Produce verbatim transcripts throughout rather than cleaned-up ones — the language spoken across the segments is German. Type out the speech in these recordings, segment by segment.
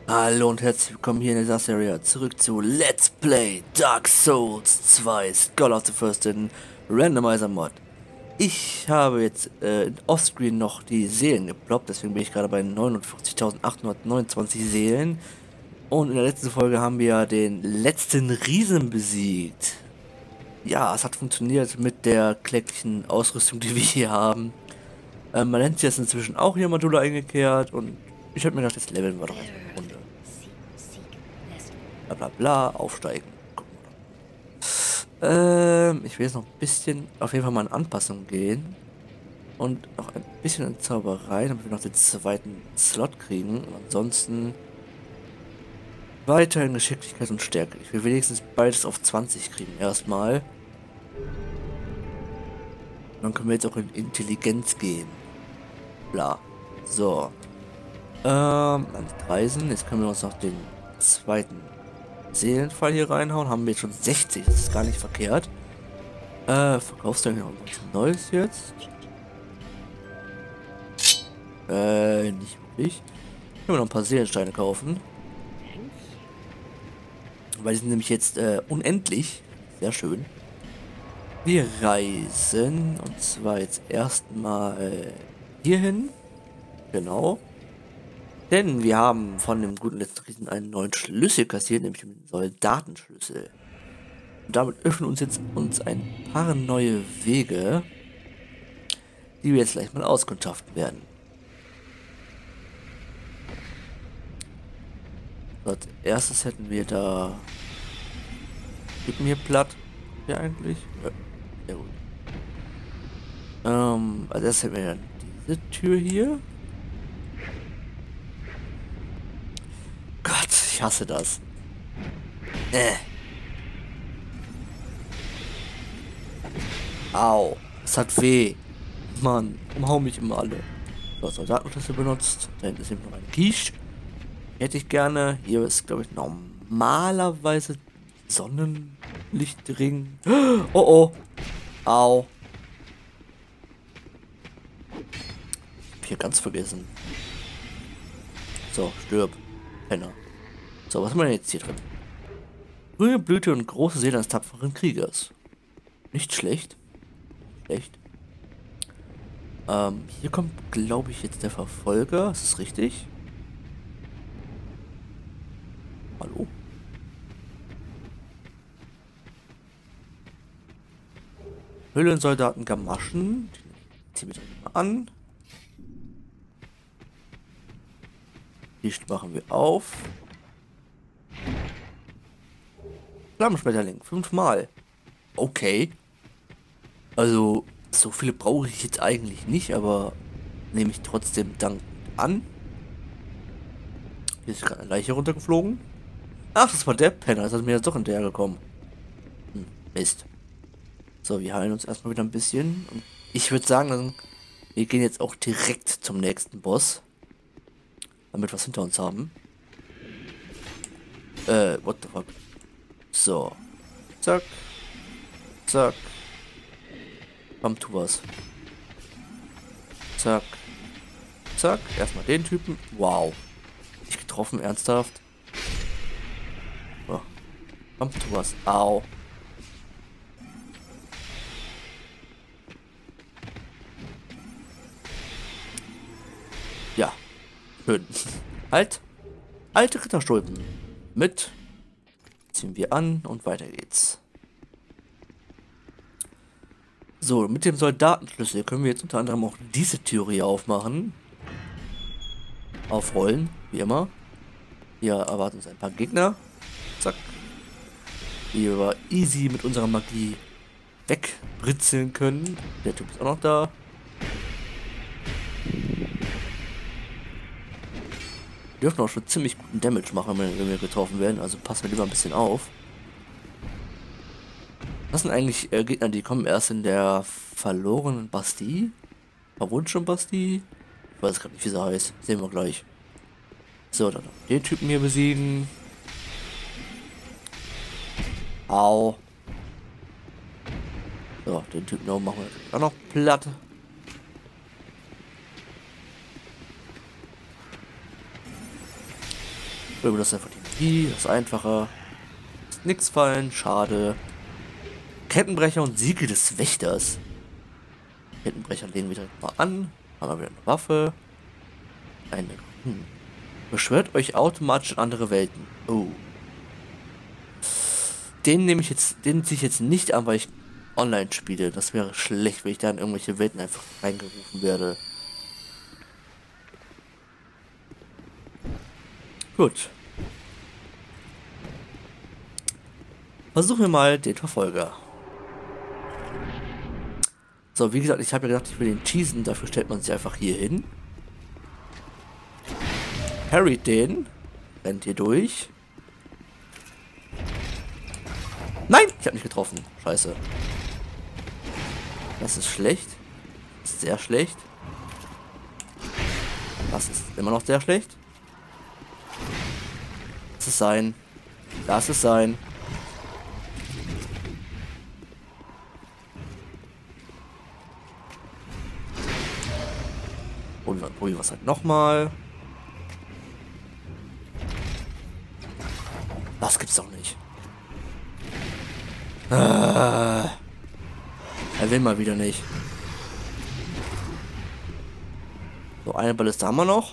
Hallo und herzlich willkommen hier in der Serie zurück zu Let's Play Dark Souls zwei Skull of the First in Randomizer Mod. Ich habe jetzt äh, offscreen noch die Seelen geploppt, deswegen bin ich gerade bei neunundvierzigtausendachthundertneunundzwanzig Seelen. Und in der letzten Folge haben wir ja den letzten Riesen besiegt. Ja, es hat funktioniert mit der kläglichen Ausrüstung, die wir hier haben. Ähm, man nennt sich jetzt inzwischen auch hier Module eingekehrt und ich habe mir gedacht, jetzt leveln wir doch erstmal eine Runde. Bla bla bla, aufsteigen. Gucken wir doch. Ähm, ich will jetzt noch ein bisschen, auf jeden Fall mal in Anpassung gehen. Und noch ein bisschen in Zauberei, damit wir noch den zweiten Slot kriegen. Und ansonsten weiter in Geschicklichkeit und Stärke. Ich will wenigstens beides auf zwanzig kriegen erstmal. Dann können wir jetzt auch in Intelligenz gehen. Bla. So. Ähm, an Reisen. Jetzt können wir uns noch den zweiten Seelenfall hier reinhauen. Haben wir jetzt schon sechzig. Das ist gar nicht verkehrt. Äh, verkaufst du noch was Neues jetzt? Äh, nicht wirklich. Können wir noch ein paar Seelensteine kaufen. Weil die sind nämlich jetzt äh, unendlich. Sehr schön. Wir reisen. Und zwar jetzt erstmal äh, hierhin. Genau. Denn wir haben von dem guten letzten Riesen einen neuen Schlüssel kassiert, nämlich den Soldatenschlüssel. Und damit öffnen uns jetzt uns ein paar neue Wege, die wir jetzt gleich mal auskundschaften werden. So, als erstes hätten wir da... Gib mir platt. Ja, eigentlich? Ja, sehr gut. Ähm, als erstes hätten wir dann diese Tür hier. Gott, ich hasse das. Äh. Au, es hat weh. Mann, umhau mich immer alle. So, Soldatenschlüssel benutzt. Da hinten ist eben noch eine Quiche. Hätte ich gerne. Hier ist, glaube ich, normalerweise Sonnenlichtring. Oh oh. Au. Ich hab hier ganz vergessen. So, stirb. Penner. So, was haben wir denn jetzt hier drin? Grüne Blüte und große Seele eines tapferen Kriegers. Nicht schlecht. Schlecht. Ähm, hier kommt, glaube ich, jetzt der Verfolger. Ist das richtig? Hallo? Höhlensoldaten Gamaschen. Die ziehen wir doch mal an. Die machen wir auf. Flammenschmetterling. Fünfmal. Okay. Also, so viele brauche ich jetzt eigentlich nicht, aber nehme ich trotzdem dankend an. Hier ist gerade eine Leiche runtergeflogen. Ach, das war der Penner. Das hat mir jetzt doch hinterher gekommen. Hm, Mist. So, wir heilen uns erstmal wieder ein bisschen. Und ich würde sagen, wir gehen jetzt auch direkt zum nächsten Boss. Damit wir was hinter uns haben. Äh, what the fuck. So. Zack. Zack. Komm, tu was. Zack. Zack. Erstmal den Typen. Wow. Nicht getroffen, ernsthaft. So. Komm, tu was. Au. Ja. Schön. Halt. Alte Ritterstulpen. Mit. Ziehen wir an und weiter geht's. So, mit dem Soldatenschlüssel können wir jetzt unter anderem auch diese Türe hier aufmachen. Aufrollen, wie immer. Hier erwarten uns ein paar Gegner. Zack. Die wir easy mit unserer Magie wegbritzeln können. Der Typ ist auch noch da. Wir dürfen auch schon ziemlich guten Damage machen, wenn wir getroffen werden. Also passen wir lieber ein bisschen auf. Das sind eigentlich äh, Gegner, die kommen erst in der verlorenen Bastille. Verwunschenen Bastille. Ich weiß gerade nicht, wie sie heißt. Sehen wir gleich. So, dann noch den Typen hier besiegen. Au. So, den Typen noch machen wir auch noch platt. Oder das einfach die das ist einfacher. Ist nix fallen, schade. Kettenbrecher und Siegel des Wächters. Kettenbrecher legen wir direkt mal an. Haben wir wieder eine Waffe. Eine. Hm. Beschwört euch automatisch in andere Welten. Oh. Den nehme ich jetzt, den ziehe ich jetzt nicht an, weil ich online spiele. Das wäre schlecht, wenn ich da in irgendwelche Welten einfach reingerufen werde. Gut. Versuchen wir mal den Verfolger. So, wie gesagt, ich habe ja gedacht, ich will den cheesen. Dafür stellt man sich einfach hier hin. Parryt den. Rennt hier durch. Nein! Ich habe nicht getroffen. Scheiße. Das ist schlecht. Das ist sehr schlecht. Das ist immer noch sehr schlecht. Lass es sein. Lass es sein. Probieren wir es halt nochmal. Das gibt's doch nicht. Ah, er will mal wieder nicht. So, eine Balliste haben wir noch.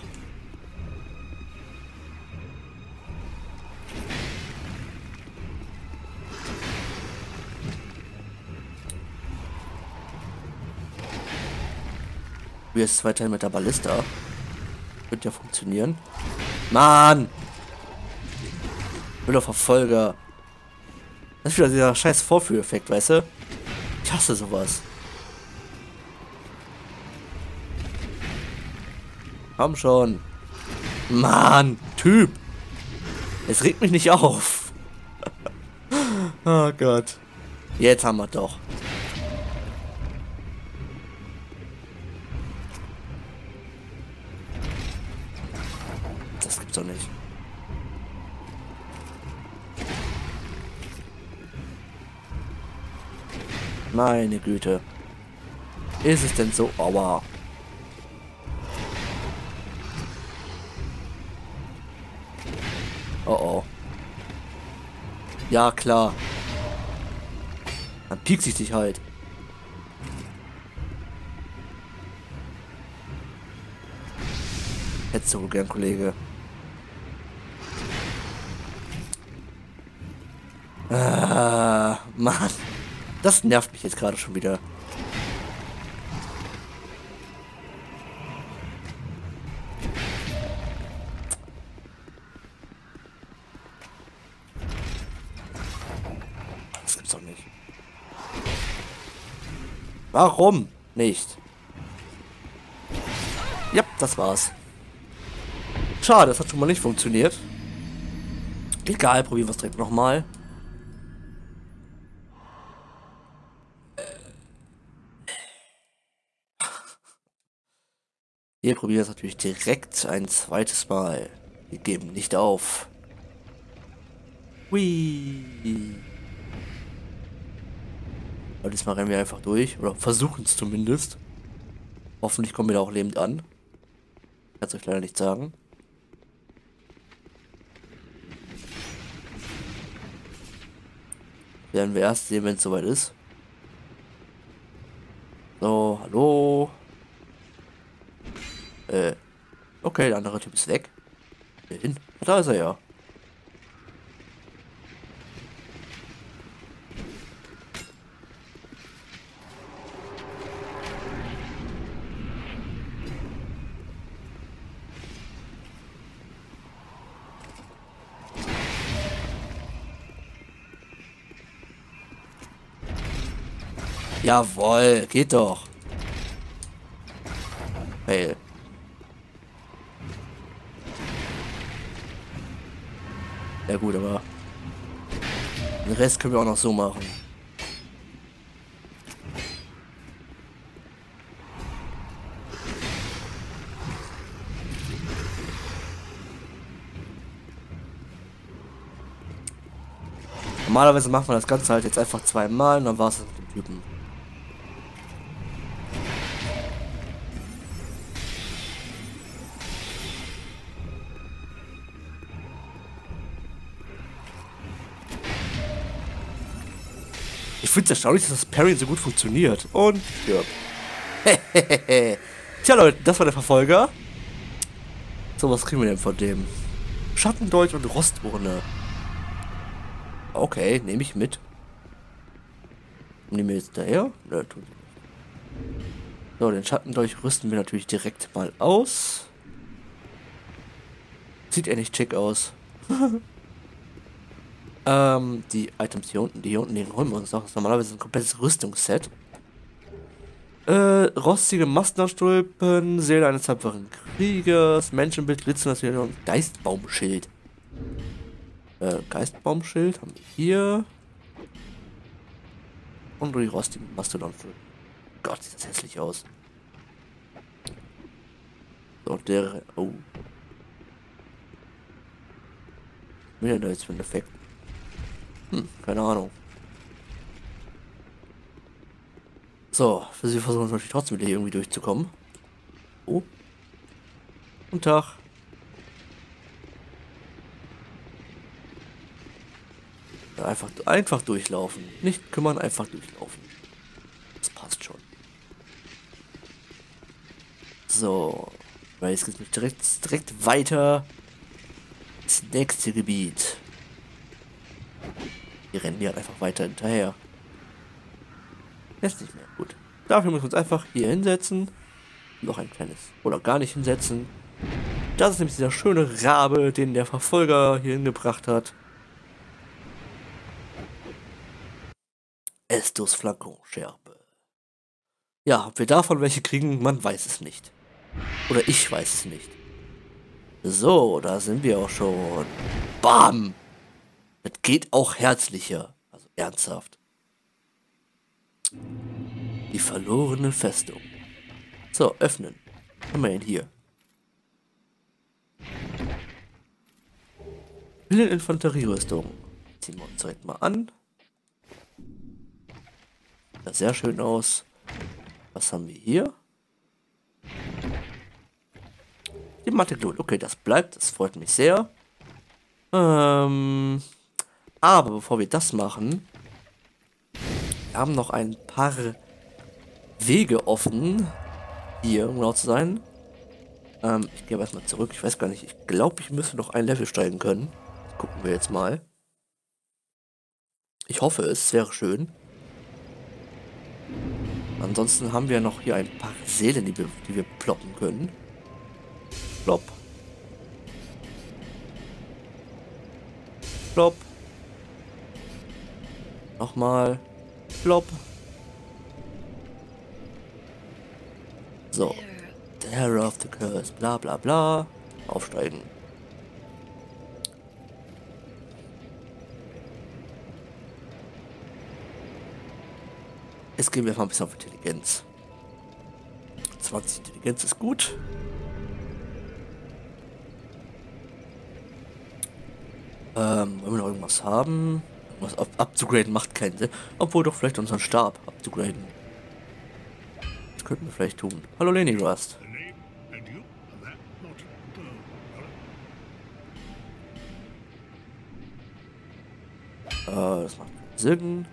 Wie ist es weiterhin mit der Ballista? Wird ja funktionieren. Mann! Wilder Verfolger. Das ist wieder dieser scheiß Vorführeffekt, weißt du? Ich hasse sowas. Komm schon. Mann, Typ. Es regt mich nicht auf. Oh Gott. Jetzt haben wir doch. Das gibt's doch nicht. Meine Güte. Ist es denn so? Aua. Oh oh. Ja, klar. Dann piekst ich dich halt. Hättest du wohl gern, Kollege. Ah, Mann. Das nervt mich jetzt gerade schon wieder. Das gibt's doch nicht. Warum nicht? Ja, das war's. Schade, das hat schon mal nicht funktioniert. Egal, probieren wir es direkt nochmal. Wir probieren es natürlich direkt ein zweites Mal. Wir geben nicht auf. Hui. Aber diesmal rennen wir einfach durch. Oder versuchen es zumindest. Hoffentlich kommen wir da auch lebend an. Ich kann es euch leider nicht sagen. Werden wir erst sehen, wenn es soweit ist. So, hallo. Äh, okay, der andere Typ ist weg. Hin? Da ist er ja. Jawohl, geht doch. Hey. Ja gut, aber den Rest können wir auch noch so machen. Normalerweise macht man das Ganze halt jetzt einfach zweimal und dann war es mit dem Typen. finde es erstaunlich, dass das Parry so gut funktioniert. Und stirbt. Tja, Leute, das war der Verfolger. So, was kriegen wir denn von dem? Schattendolch und Rosturne. Okay, nehme ich mit. Nehmen wir jetzt daher? Nö, tun sie nicht. So, den Schattendolch rüsten wir natürlich direkt mal aus. Sieht ja nicht schick aus. ähm, die Items hier unten, die hier unten liegen, holen wir uns noch. Das ist normalerweise ein komplettes Rüstungsset. Äh, rostige Mastnerstulpen, Seele eines tapferen Kriegers, Menschenbild, glitzerndes und Geistbaumschild. Äh, Geistbaumschild haben wir hier. Und die rostigen Mastodonstulpen. Gott, sieht das hässlich aus. So, der... Oh. Was ist denn da jetzt für ein Effekt? Hm, keine Ahnung. So, wir versuchen natürlich trotzdem wieder hier irgendwie durchzukommen. Oh. Guten Tag. Ja, einfach, einfach durchlaufen. Nicht kümmern, einfach durchlaufen. Das passt schon. So. Weil jetzt geht es direkt, direkt weiter. Das nächste Gebiet. Wir rennen hier halt einfach weiter hinterher. Jetzt nicht mehr. Gut. Dafür müssen wir uns einfach hier hinsetzen. Noch ein kleines. Oder gar nicht hinsetzen. Das ist nämlich dieser schöne Rabe, den der Verfolger hier hingebracht hat. Estus Flankonscherbe. Ja, ob wir davon welche kriegen, man weiß es nicht. Oder ich weiß es nicht. So, da sind wir auch schon. Bam! Das geht auch herzlicher. Also ernsthaft. Die verlorene Festung. So, öffnen. Was haben wir denn hier? Infanterierüstung. Ziehen wir uns direkt mal an. Sieht das sehr schön aus. Was haben wir hier? Die Matte Glut. Okay, das bleibt. Das freut mich sehr. Ähm, aber bevor wir das machen, wir haben noch ein paar Wege offen. Hier, um genau zu sein. Ähm, ich gehe erstmal zurück. Ich weiß gar nicht. Ich glaube, ich müsste noch ein Level steigen können. Das gucken wir jetzt mal. Ich hoffe, es wäre schön. Ansonsten haben wir noch hier ein paar Seelen, die wir, die wir ploppen können. Plopp. Plopp. Nochmal. Plopp. So. Terror of the Curse. Bla bla bla. Aufsteigen. Jetzt gehen wir mal ein bisschen auf Intelligenz. zwanzig Intelligenz ist gut. Ähm, wollen wir noch irgendwas haben? Was ab abzugraden macht keinen Sinn. Obwohl doch vielleicht unseren Stab abzugraden. Das könnten wir vielleicht tun. Hallo Lenny Rust. Äh, das macht keinen Sinn.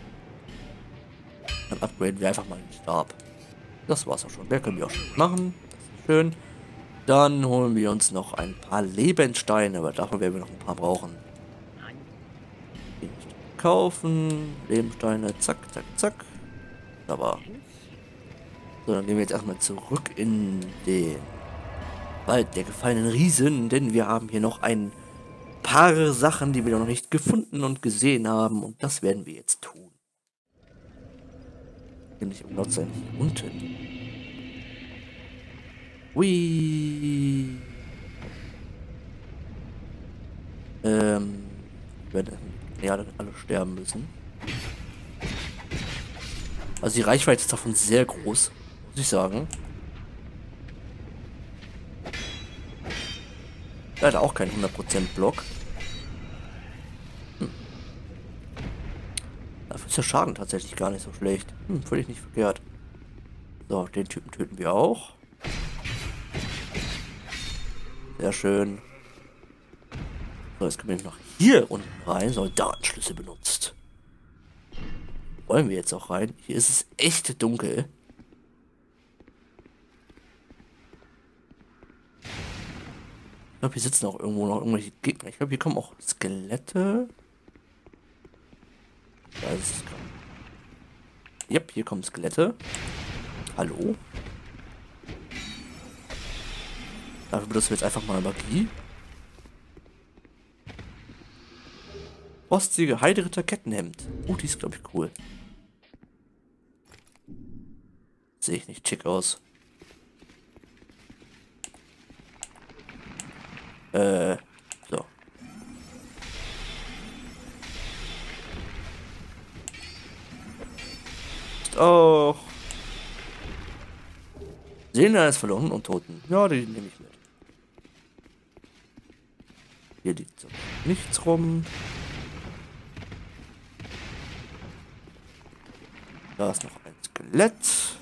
Dann upgraden wir einfach mal den Stab. Das war's auch schon. Mehr können wir auch schon machen. Das ist schön. Dann holen wir uns noch ein paar Lebenssteine, aber davon werden wir noch ein paar brauchen. Kaufen, Lebenssteine, zack, zack, zack. Aber. So, dann gehen wir jetzt erstmal zurück in den Wald der gefallenen Riesen, denn wir haben hier noch ein paar Sachen, die wir noch nicht gefunden und gesehen haben, und das werden wir jetzt tun. Nämlich um Gott sein hier unten. Hui. Ähm, wir werden ja alle sterben müssen. Also die Reichweite ist davon sehr groß, muss ich sagen. Leider auch kein hundert Prozent Block. Hm. Dafür ist der Schaden tatsächlich gar nicht so schlecht. Hm, völlig nicht verkehrt. So, den Typen töten wir auch. Sehr schön. So, jetzt können wir noch hier unten rein. Soldatenschlüssel benutzt. Wollen wir jetzt auch rein? Hier ist es echt dunkel. Ich glaube, hier sitzen auch irgendwo noch irgendwelche Gegner. Ich glaube, hier kommen auch Skelette. Da ist es gerade. Yep, hier kommen Skelette. Hallo? Dafür benutzen wir jetzt einfach mal Magie. Rostige Heideritter Kettenhemd. Oh, die ist, glaube ich, cool. Sehe ich nicht schick aus. Äh, so. Ist auch. Seelen eines Verlorenen und Toten. Ja, die nehme ich mit. Hier liegt so nichts rum. Da ist noch ein Skelett.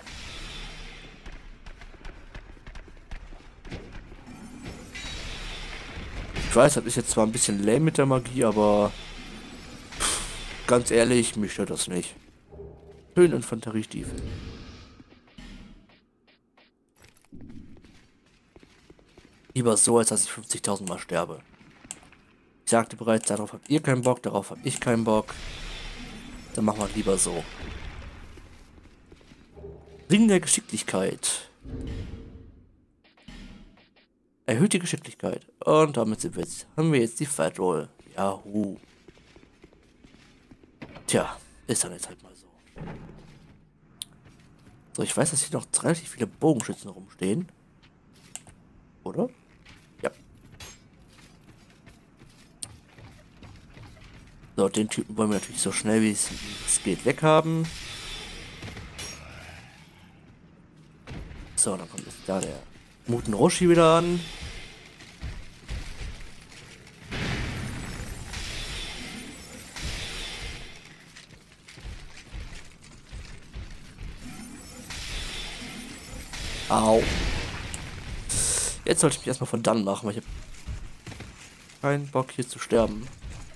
Ich weiß, das ist jetzt zwar ein bisschen lame mit der Magie, aber pff, ganz ehrlich, mich stört das nicht. Schön Infanteriestiefel. Lieber so, als dass ich fünfzigtausend Mal sterbe. Ich sagte bereits, darauf habt ihr keinen Bock, darauf hab ich keinen Bock. Dann machen wir lieber so. Ring der Geschicklichkeit. Erhöht die Geschicklichkeit. Und damit sind wir jetzt, haben wir jetzt die Fight Roll. Yahoo. Tja, ist dann jetzt halt mal so. So, ich weiß, dass hier noch relativ viele Bogenschützen rumstehen. Oder? Ja. So, den Typen wollen wir natürlich so schnell wie es geht weghaben. So, dann kommt jetzt da der Muten Roshi wieder an. Au. Jetzt sollte ich mich erstmal von dann machen, weil ich habe keinen Bock hier zu sterben.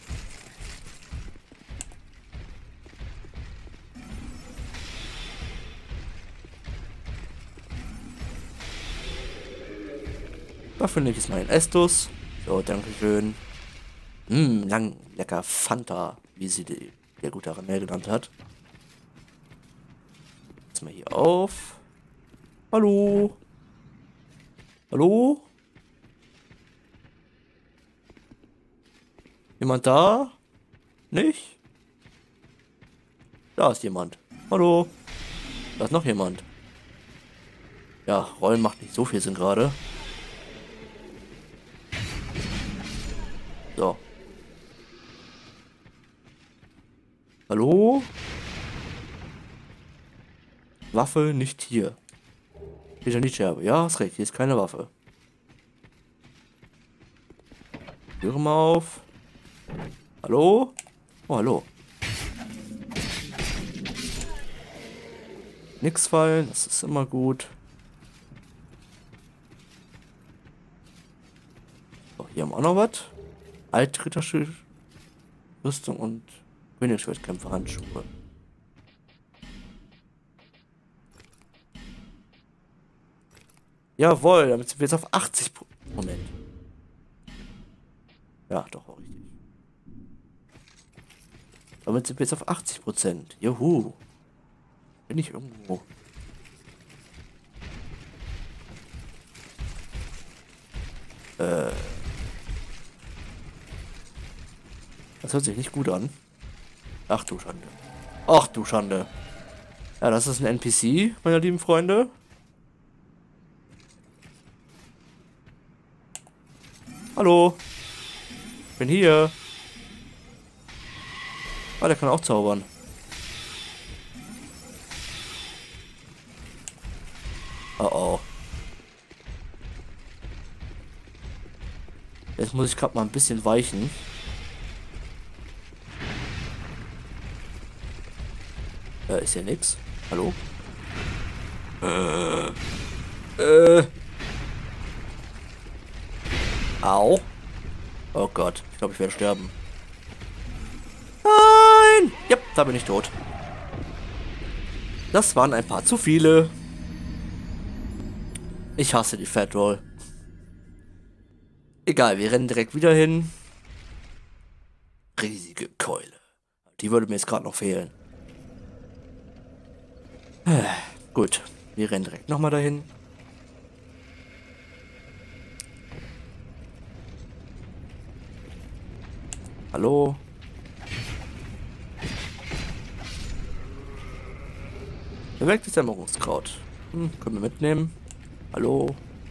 Dafür nehme ich jetzt mal einen Estus. So, dankeschön. Mmm, lang, lecker Fanta, wie sie die, der gute Ramel genannt hat. Jetzt mal hier auf. Hallo? Hallo? Jemand da? Nicht? Da ist jemand. Hallo? Da ist noch jemand. Ja, Rollen macht nicht so viel Sinn gerade. So. Hallo? Waffe nicht hier. Hier ist ja nicht Scherbe. Ja, hast recht. Hier ist keine Waffe. Höre mal auf. Hallo? Oh, hallo. Nix fallen. Das ist immer gut. So, hier haben wir auch noch was. Altritterschild, Rüstung und Königsschwertkämpfer Handschuhe. Jawohl, damit sind wir jetzt auf achtzig Prozent. Moment. Ja, doch, war richtig. Damit sind wir jetzt auf achtzig Prozent. Juhu. Bin ich irgendwo. Äh. Das hört sich nicht gut an. Ach du Schande. Ach du Schande. Ja, das ist ein N P C, meine lieben Freunde. Hallo. Bin hier. Ah, der kann auch zaubern. Oh oh. Jetzt muss ich gerade mal ein bisschen weichen. Äh, ist ja nix. Hallo? Äh. Äh. Au. Oh Gott. Ich glaube, ich werde sterben. Nein! Ja, da bin ich tot. Das waren ein paar zu viele. Ich hasse die Fat Roll. Egal, wir rennen direkt wieder hin. Riesige Keule. Die würde mir jetzt gerade noch fehlen. Äh, gut, wir rennen direkt nochmal dahin. Hallo? Bewegtes Dämmerungskraut. Hm, können wir mitnehmen. Hallo?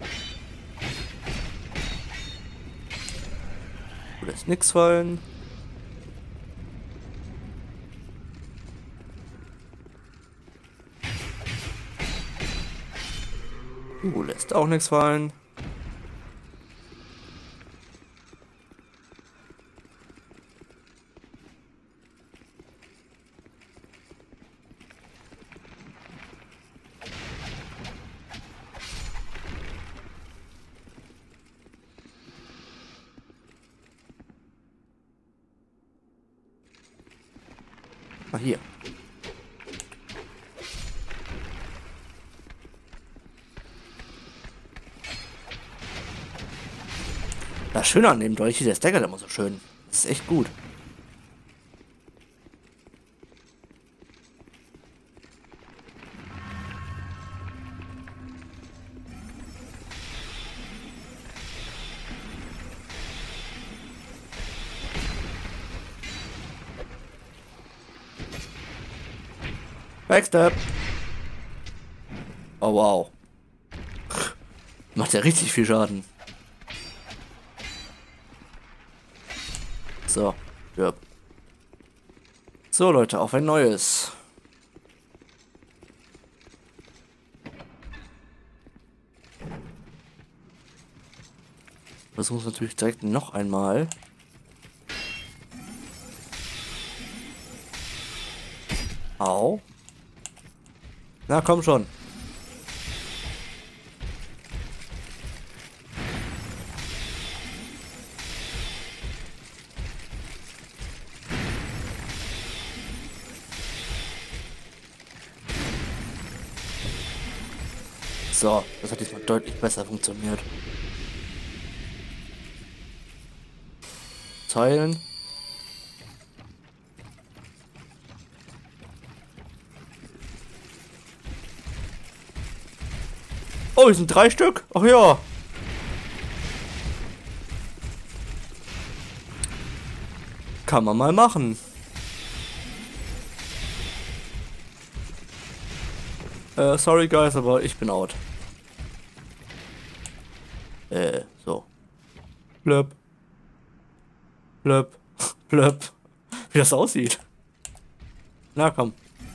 Du lässt nix fallen. Du lässt auch nichts fallen. Ah, hier. Das Schöne an dem Dolch, der staggert immer so schön. Das ist echt gut. Backstab. Oh wow. Macht ja richtig viel Schaden. So, ja. So Leute, auf ein neues. Versuchen es natürlich direkt noch einmal. Au. Na komm schon. So, das hat diesmal deutlich besser funktioniert. Teilen. Oh, es sind drei Stück. Ach ja. Kann man mal machen. Äh, sorry guys, aber ich bin out. Äh, so. Blöp. Blöp. Blöp. Wie das aussieht. Na komm.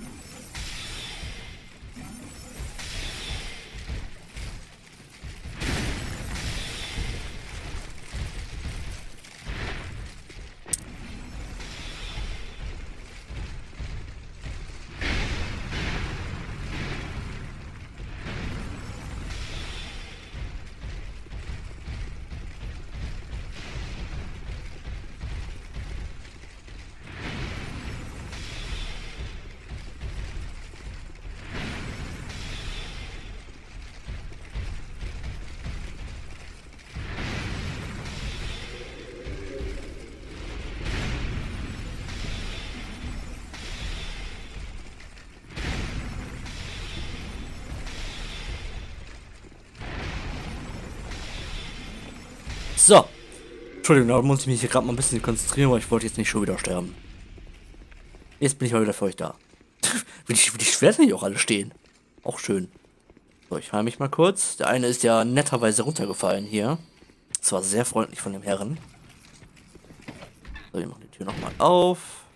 So. Entschuldigung, da muss ich mich hier gerade mal ein bisschen konzentrieren, weil ich wollte jetzt nicht schon wieder sterben. Jetzt bin ich mal wieder für euch da. wie, die, wie die Schwerter hier auch alle stehen. Auch schön. So, ich heile mich mal kurz. Der eine ist ja netterweise runtergefallen hier. Das war sehr freundlich von dem Herren. So, wir machen die Tür nochmal auf.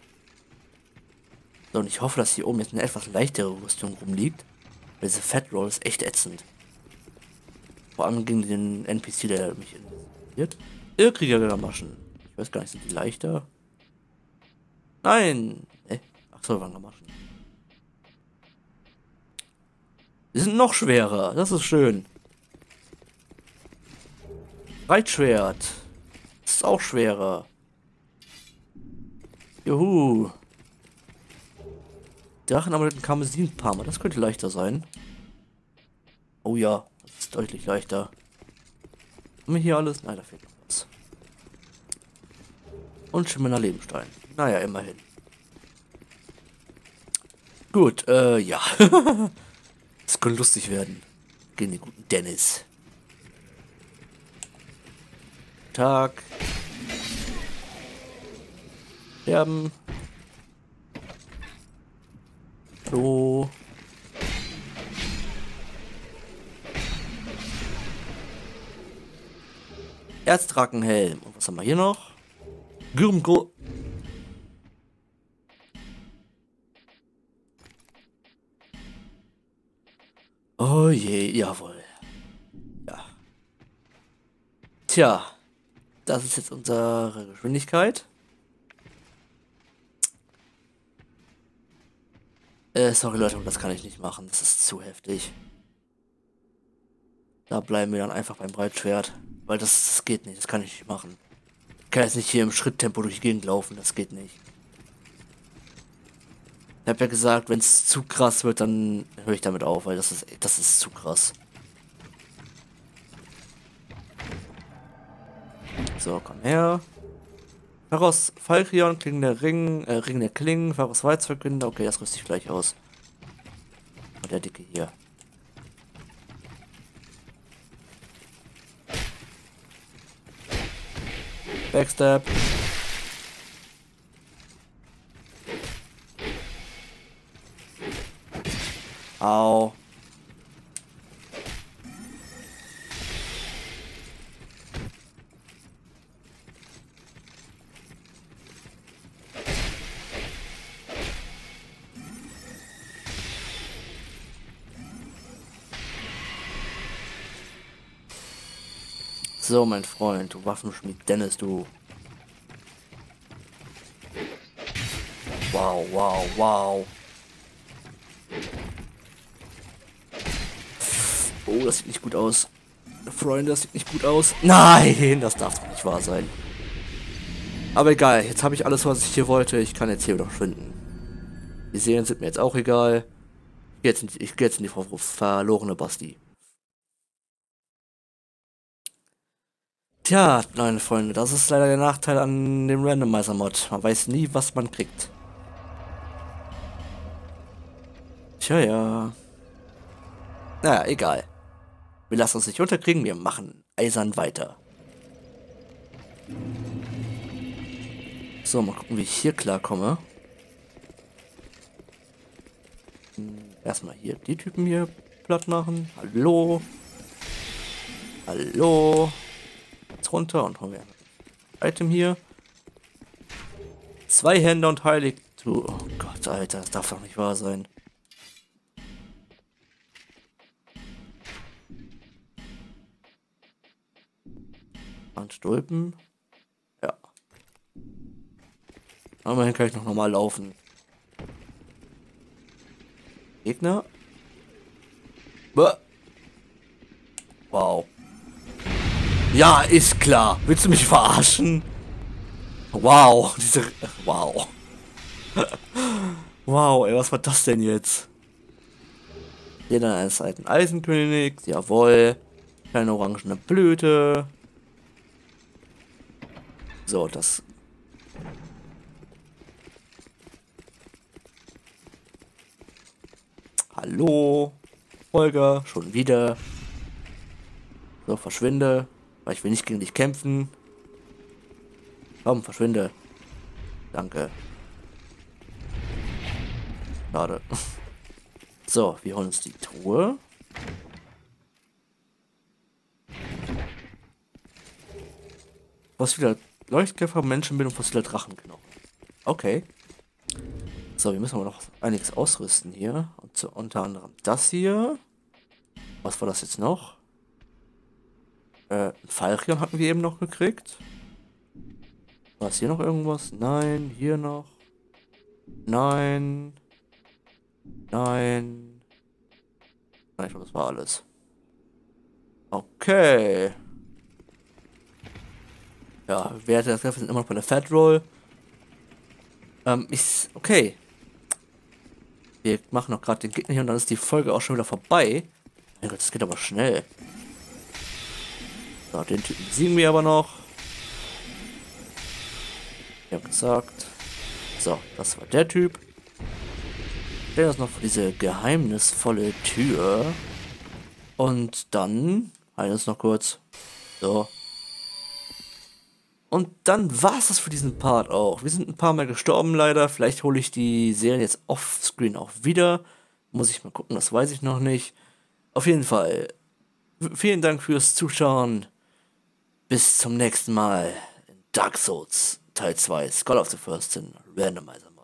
So, und ich hoffe, dass hier oben jetzt eine etwas leichtere Rüstung rumliegt. Weil diese Fat Roll ist echt ätzend. Vor allem gegen den N P C, der mich interessiert. Irrkrieger-Gamaschen. Ich weiß gar nicht, sind die leichter? Nein! Äh, ach so, waren Gamaschen. Die sind noch schwerer. Das ist schön. Reitschwert. Das ist auch schwerer. Juhu. Drachenamulett und Karmesinparma, das könnte leichter sein. Oh ja, das ist deutlich leichter. Haben wir hier alles? Nein, da fehlt noch was. Und schimmernder Lebenstein. Naja, immerhin. Gut, äh, ja. Das könnte lustig werden. Gegen den guten Dennis. Tag. Sterben. So. Erzdrachenhelm. Und was haben wir hier noch? Gürmgro. Oh je, jawohl. Ja. Tja. Das ist jetzt unsere Geschwindigkeit. Äh, sorry Leute, das kann ich nicht machen. Das ist zu heftig. Da bleiben wir dann einfach beim Breitschwert. Weil das, das geht nicht, das kann ich nicht machen. Ich kann jetzt nicht hier im Schritttempo durch die Gegend laufen, das geht nicht. Ich habe ja gesagt, wenn es zu krass wird, dann höre ich damit auf, weil das ist, das ist zu krass. So, komm her. Pharos Falkrion, Klingen der Ring, äh, Ring der Klingen, Pharos Weizverkünder. Okay, das rüste ich gleich aus. Und der Dicke hier. Backstab. Au. So, mein Freund, du Waffenschmied Dennis, du. Wow, wow, wow. Oh, das sieht nicht gut aus. Freunde, das sieht nicht gut aus. Nein, das darf doch nicht wahr sein. Aber egal, jetzt habe ich alles, was ich hier wollte. Ich kann jetzt hier wieder verschwinden. Die Serien sind mir jetzt auch egal. Ich gehe jetzt in die, ich gehe jetzt in die ver verlorene Basti. Tja, meine Freunde, das ist leider der Nachteil an dem Randomizer-Mod. Man weiß nie, was man kriegt. Tja, ja. Naja, egal. Wir lassen uns nicht unterkriegen, wir machen eisern weiter. So, mal gucken, wie ich hier klarkomme. Hm, erstmal hier die Typen hier platt machen. Hallo. Hallo. Jetzt runter und holen wir ein Item hier. Zwei Hände und Heilig. Oh Gott, Alter, das darf doch nicht wahr sein. Und Stulpen. Ja. Immerhin kann ich noch normal laufen. Gegner. Bäh. Wow. Ja, ist klar. Willst du mich verarschen? Wow. Diese. Wow. Wow, ey, was war das denn jetzt? Jeder eines alten Eisenkönigs. Jawohl. Kleine orangene Blüte. So, das. Hallo. Holger, schon wieder. So, verschwinde. Weil ich will nicht gegen dich kämpfen. Komm, verschwinde. Danke. Schade. So, wir holen uns die Truhe. Fossiler Leuchtkäfer, Menschenbild und fossiler Drachenknochen. Okay. So, wir müssen aber noch einiges ausrüsten hier. Und so, unter anderem das hier. Was war das jetzt noch? Äh, ein Falchion hatten wir eben noch gekriegt. War es hier noch irgendwas? Nein, hier noch. Nein. Nein. Nein, ich glaube, das war alles. Okay. Ja, Werte der Kräfte sind immer noch bei der Fat Roll. Ähm, ist okay. Wir machen noch gerade den Gegner hier und dann ist die Folge auch schon wieder vorbei. Mein Gott, das geht aber schnell. So, den Typen besiegen wir aber noch. Ich hab gesagt. So, das war der Typ. Stellen uns noch vor diese geheimnisvolle Tür. Und dann heilen uns noch kurz. So. Und dann war es das für diesen Part auch. Wir sind ein paar Mal gestorben leider. Vielleicht hole ich die Serie jetzt offscreen auch wieder. Muss ich mal gucken, das weiß ich noch nicht. Auf jeden Fall. Vielen Dank fürs Zuschauen. Bis zum nächsten Mal in Dark Souls Teil zwei Skull of the First in Randomizer.